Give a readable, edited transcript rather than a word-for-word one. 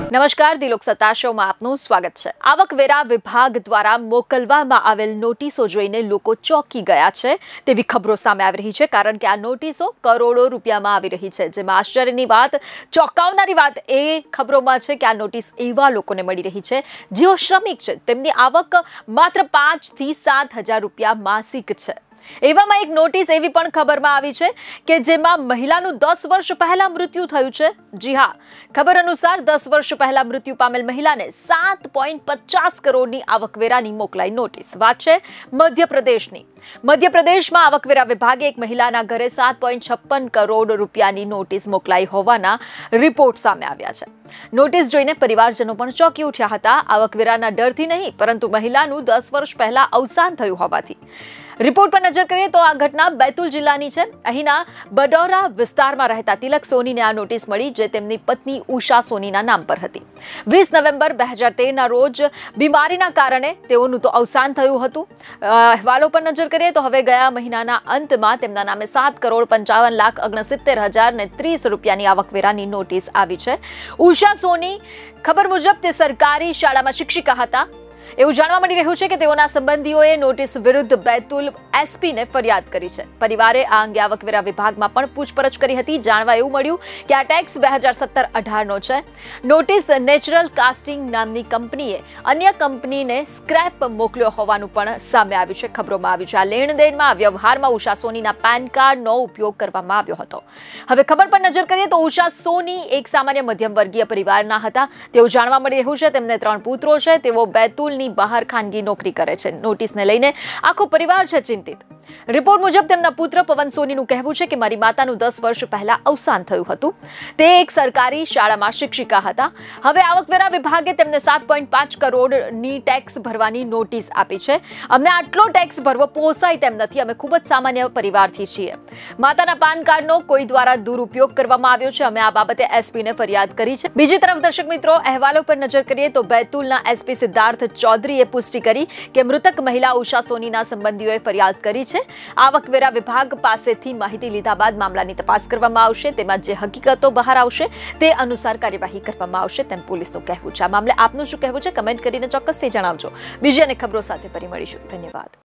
નમસ્કાર, દિલોક સત્તા શોમાં આપનું સ્વાગત છે। આવકવેરા વિભાગ દ્વારા મોકલવામાં આવેલ નોટિસો જોઈને લોકો ચોંકી ગયા છે તેવી ખબરો સામે આવી રહી છે, કારણ કે આ નોટિસો કરોડો રૂપિયામાં આવી રહી છે। જેમાં આશ્ચર્યની વાત, ચોંકાવનારી વાત એ ખબરોમાં છે કે આ નોટિસ એવા લોકોને મળી રહી છે જેઓ શ્રમિક છે, તેમની આવક માત્ર 5 થી 7 હજાર રૂપિયા માસિક છે। એવામાં એક નોટિસ એવી પણ ખબરમાં આવી છે કે જેમાં મહિલાનું 10 વર્ષ પહેલા મૃત્યુ થયું છે। જી હા, ખબર અનુસાર 10 વર્ષ પહેલા મૃત્યુ પામેલ મહિલાને 7.50 કરોડની આવકવેરાની મોકલાઈ નોટિસ। વાત છે મધ્યપ્રદેશની। મધ્યપ્રદેશમાં આવકવેરા વિભાગે એક મહિલાના ઘરે 7.56 કરોડ રૂપિયાની નોટિસ મોકલાઈ હોવાના રિપોર્ટ સામે આવ્યા છે। નોટિસ જોઈને પરિવારજનો પણ ચોંકી ઉઠ્યા હતા। આવકવેરાના ડરથી નહીં, પરંતુ મહિલાનું 10 વર્ષ પહેલા અવસાન થયું હોવાથી। રિપોર્ટ પર નજર કરીએ તો આ ઘટના બેતુલ જિલ્લાની છે। અહીંના બડૌરા વિસ્તારમાં રહેતા તિલક સોનીને આ નોટિસ મળી, જે તેમની પત્ની ઉષા સોનીના નામ પર હતી। 20 નવેમ્બર 2013ના રોજ બીમારીના કારણે તેઓનું તો અવસાન થયું હતું। અહેવાલો પર નજર કરીએ તો હવે ગયા મહિનાના અંતમાં તેમના નામે 7,55,69,030 રૂપિયાની આવકવેરાની નોટિસ આવી છે। ઉષા સોની ખબર મુજબ તે સરકારી શાળામાં શિક્ષિકા હતા। એવું જાણવા મળી રહ્યું છે કે તેઓના સંબંધીઓએ નોટિસ વિરુદ્ધ બેતુલ એસપીને ફરિયાદ કરી છે। પરિવારે આ અંગે આવકવેરા વિભાગમાં પણ પૂછપરછ કરી હતી। જાણવા એવું મળ્યું કે આ ટેક્સ 2017-18નો છે। નોટિસ નેચરલ કાસ્ટિંગ નામની કંપનીએ અન્ય કંપનીને સ્ક્રેપ મોકલ્યો હોવાનું પણ સામે આવ્યું છે। ખબરોમાં આવ્યું છે આ લેણદેણમાં, વ્યવહારમાં ઉષા સોનીના પેન કાર્ડનો ઉપયોગ કરવામાં આવ્યો હતો। હવે ખબર પર નજર કરીએ તો ઉષા સોની એક સામાન્ય મધ્યમ વર્ગીય પરિવારના હતા। તેવું જાણવા મળી રહ્યું છે તેમને 3 પુત્રો છે। તેઓ બેતુલ બહાર ખાનગી નોકરી કરે છે। નોટિસને લઈને આખો પરિવાર છે ચિંતિત। રિપોર્ટ મુજબ તેમના પુત્ર પવન સોનીનું કહેવું છે કે મારી માતાનું 10 વર્ષ પહેલા અવસાન થયું હતું। તે એક સરકારી શાળામાં શિક્ષિકા હતા। હવે આવકવેરા વિભાગે તેમને 7.5 કરોડની ટેક્સ ભરવાની નોટિસ આપી છે। અમને આટલો ટેક્સ ભરવો પોસાય તેમ નથી। અમે ખૂબ જ સામાન્ય પરિવારથી છીએ। માતાના પાન કાર્ડનો કોઈ દ્વારા દુરુપયોગ કરવામાં આવ્યો છે। અમે આ બાબતે એસપીને ફરિયાદ કરી છે। બીજી તરફ દર્શક મિત્રો, અહેવાલો પર નજર કરીએ તો બેતુલના એસપી સિદ્ધાર્થ ચૌધરીએ પુષ્ટિ કરી કે મૃતક મહિલા ઉષા સોનીના સંબંધીઓએ ફરિયાદ કરી છે। આવકવેરા વિભાગ પાસેથી માહિતી લીધા બાદ મામલાની તપાસ કરવામાં આવશે। તેમાં જે હકીકતો બહાર આવશે તે અનુસાર કાર્યવાહી કરવામાં આવશે તેમ પોલીસનું કહેવું છે। આ મામલે આપનું શું કહેવું છે કમેન્ટ કરીને ચોક્કસથી જણાવજો। બીજી અને ખબરો સાથે ફરી મળીશું। ધન્યવાદ।